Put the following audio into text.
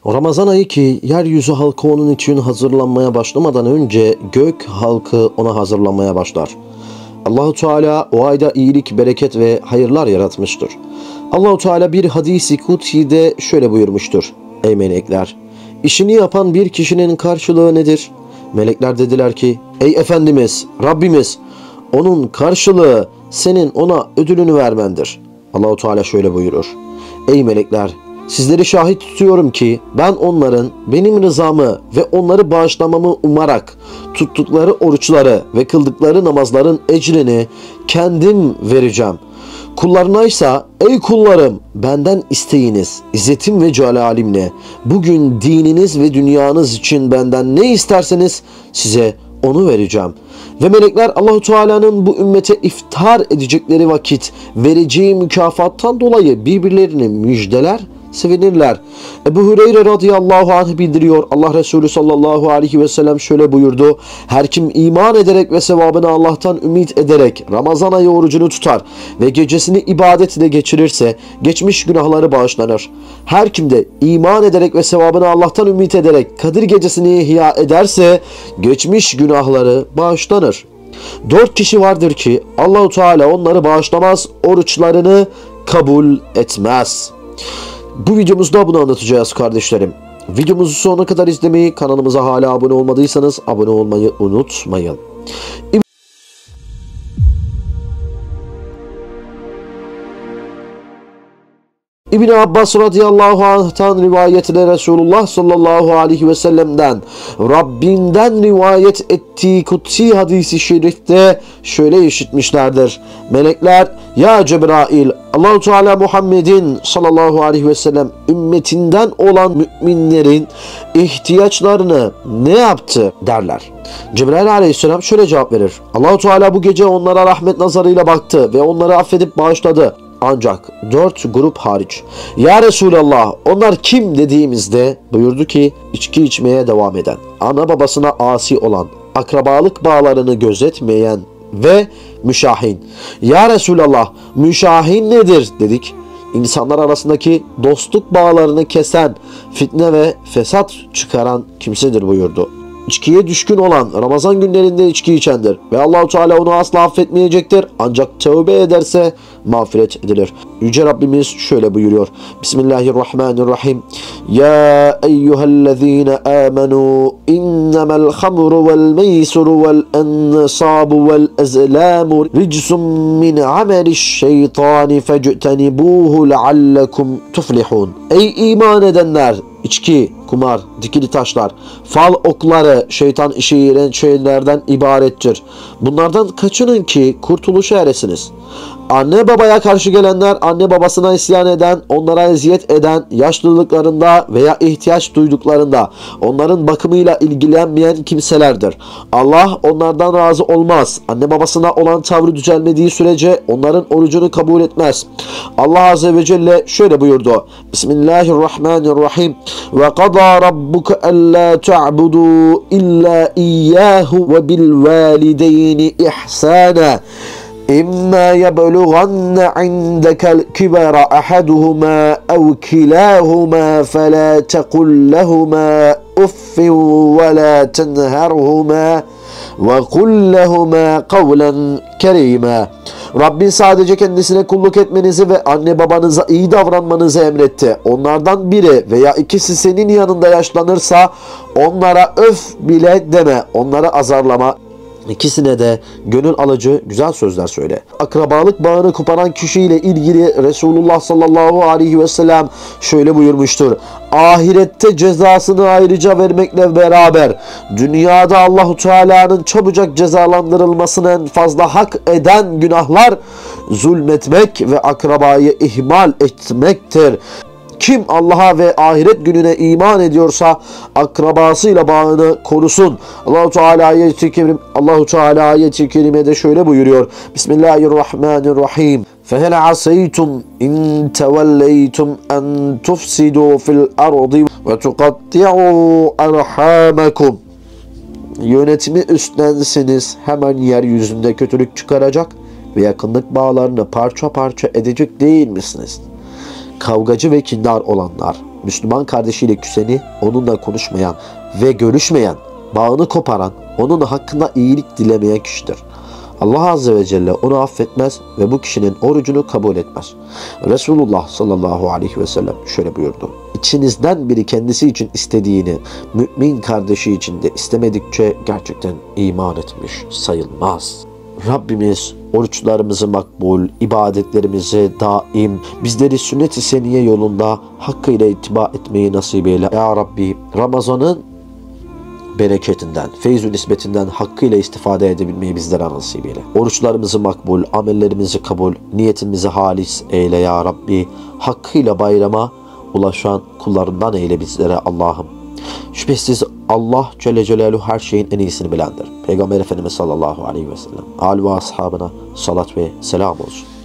Ramazan ayı ki yeryüzü halkı onun için hazırlanmaya başlamadan önce gök halkı ona hazırlanmaya başlar. Allahu Teala o ayda iyilik, bereket ve hayırlar yaratmıştır. Allahu Teala bir hadis-i kutsi'de şöyle buyurmuştur: Ey melekler, işini yapan bir kişinin karşılığı nedir? Melekler dediler ki, ey Efendimiz, Rabbimiz, onun karşılığı senin ona ödülünü vermendir. Allahu Teala şöyle buyurur: Ey melekler, sizleri şahit tutuyorum ki ben onların benim rızamı ve onları bağışlamamı umarak tuttukları oruçları ve kıldıkları namazların ecrini kendim vereceğim. Kullarına ise ey kullarım benden isteyiniz, izzetim ve celalimle bugün dininiz ve dünyanız için benden ne isterseniz size onu vereceğim. Ve melekler Allahu Teala'nın bu ümmete iftar edecekleri vakit vereceği mükafattan dolayı birbirlerini müjdeler, sevinirler. Ebu Hureyre radıyallahu anh bildiriyor. Allah Resulü sallallahu aleyhi ve sellem şöyle buyurdu: Her kim iman ederek ve sevabını Allah'tan ümit ederek Ramazan ayı orucunu tutar ve gecesini ibadetle geçirirse geçmiş günahları bağışlanır. Her kim de iman ederek ve sevabını Allah'tan ümit ederek Kadir gecesini ihya ederse geçmiş günahları bağışlanır. 4 kişi vardır ki Allahu Teala onları bağışlamaz, oruçlarını kabul etmez. Bu videomuzda bunu anlatacağız kardeşlerim. Videomuzu sonuna kadar izlemeyi, kanalımıza hala abone olmadıysanız abone olmayı unutmayın. İbn Abbas radıyallahu anh'tan rivayetle Resulullah sallallahu aleyhi ve sellem'den Rabbinden rivayet ettiği kutsi hadisi şerifte şöyle işitmişlerdir: Melekler, ya Cebrail, Allahu Teala Muhammed'in sallallahu aleyhi ve sellem ümmetinden olan müminlerin ihtiyaçlarını ne yaptı derler. Cebrail aleyhisselam şöyle cevap verir: Allahu Teala bu gece onlara rahmet nazarıyla baktı ve onları affedip bağışladı. Ancak 4 grup hariç. Ya Resulallah, onlar kim dediğimizde buyurdu ki içki içmeye devam eden, ana babasına asi olan, akrabalık bağlarını gözetmeyen ve müşahin. Ya Resulallah, müşahin nedir dedik. İnsanlar arasındaki dostluk bağlarını kesen, fitne ve fesat çıkaran kimsedir buyurdu. İçkiye düşkün olan, Ramazan günlerinde içki içendir ve Allahu Teala onu asla affetmeyecektir. Ancak tövbe ederse mağfiret edilir. Yüce Rabbimiz şöyle buyuruyor: Bismillahirrahmanirrahim. Ya eyyühellezine amenu innemel hamru vel meysuru vel ensabu vel ezlamu ricsun min amelişşeytani fectenibuhu leallekum tuflihun. Ey iman edenler! İçki, kumar, dikili taşlar, fal okları şeytan işi şeylerden ibarettir. Bunlardan kaçının ki kurtuluşa eresiniz. Anne babaya karşı gelenler, anne babasına isyan eden, onlara eziyet eden, yaşlılıklarında veya ihtiyaç duyduklarında onların bakımıyla ilgilenmeyen kimselerdir. Allah onlardan razı olmaz. Anne babasına olan tavrı düzelmediği sürece onların orucunu kabul etmez. Allah Azze ve Celle şöyle buyurdu: Bismillahirrahmanirrahim. Ve qada rabbuke alla ta'budu illa iyyahu ve bil valideyni ihsana. إما يبلغن عندك الكبر أحدهما أو كلاهما فلا تقل لهما أف ولا تنهرهما وقل لهما قولا كريما. Rabbin sadece kendisine kulluk etmenizi ve anne babanıza iyi davranmanızı emretti. Onlardan biri veya ikisi senin yanında yaşlanırsa onlara öf bile deme, onları azarlama. İkisine de gönül alıcı güzel sözler söyle. Akrabalık bağını koparan kişiyle ilgili Resulullah sallallahu aleyhi ve sellem şöyle buyurmuştur: Ahirette cezasını ayrıca vermekle beraber dünyada Allahu Teala'nın çabucak cezalandırılmasını en fazla hak eden günahlar zulmetmek ve akrabayı ihmal etmektir. Kim Allah'a ve ahiret gününe iman ediyorsa akrabasıyla bağını korusun. Allahu Teala ayet-i kerimede şöyle buyuruyor: Bismillahirrahmanirrahim. فَهَلْ عَسَيْتُمْ اِنْ تَوَلَّيْتُمْ اَنْ تُفْسِدُوا فِي الْأَرْضِ وَتُقَطِّعُوا أَرْحَامَكُمْ. Yönetimi üstlenseniz hemen yeryüzünde kötülük çıkaracak ve yakınlık bağlarını parça parça edecek değil misiniz? Kavgacı ve kindar olanlar, Müslüman kardeşiyle küseni, onunla konuşmayan ve görüşmeyen, bağını koparan, onun hakkında iyilik dilemeyen kişidir. Allah Azze ve Celle onu affetmez ve bu kişinin orucunu kabul etmez. Resulullah sallallahu aleyhi ve sellem şöyle buyurdu. İçinizden biri kendisi için istediğini mümin kardeşi için de istemedikçe gerçekten iman etmiş sayılmaz. Rabbimiz oruçlarımızı makbul, ibadetlerimizi daim, bizleri sünnet-i seniye yolunda hakkıyla ittiba etmeyi nasip eyle. Ya Rabbi, Ramazan'ın bereketinden, feyz-ü nispetinden hakkıyla istifade edebilmeyi bizlere nasip eyle. Oruçlarımızı makbul, amellerimizi kabul, niyetimizi halis eyle ya Rabbi. Hakkıyla bayrama ulaşan kullarından eyle bizlere Allah'ım. Şüphesiz Allah Celle Celaluhu her şeyin en iyisini bilendir. Peygamber Efendimiz sallallahu aleyhi ve sellem, âl ve ashabına salat ve selam olsun.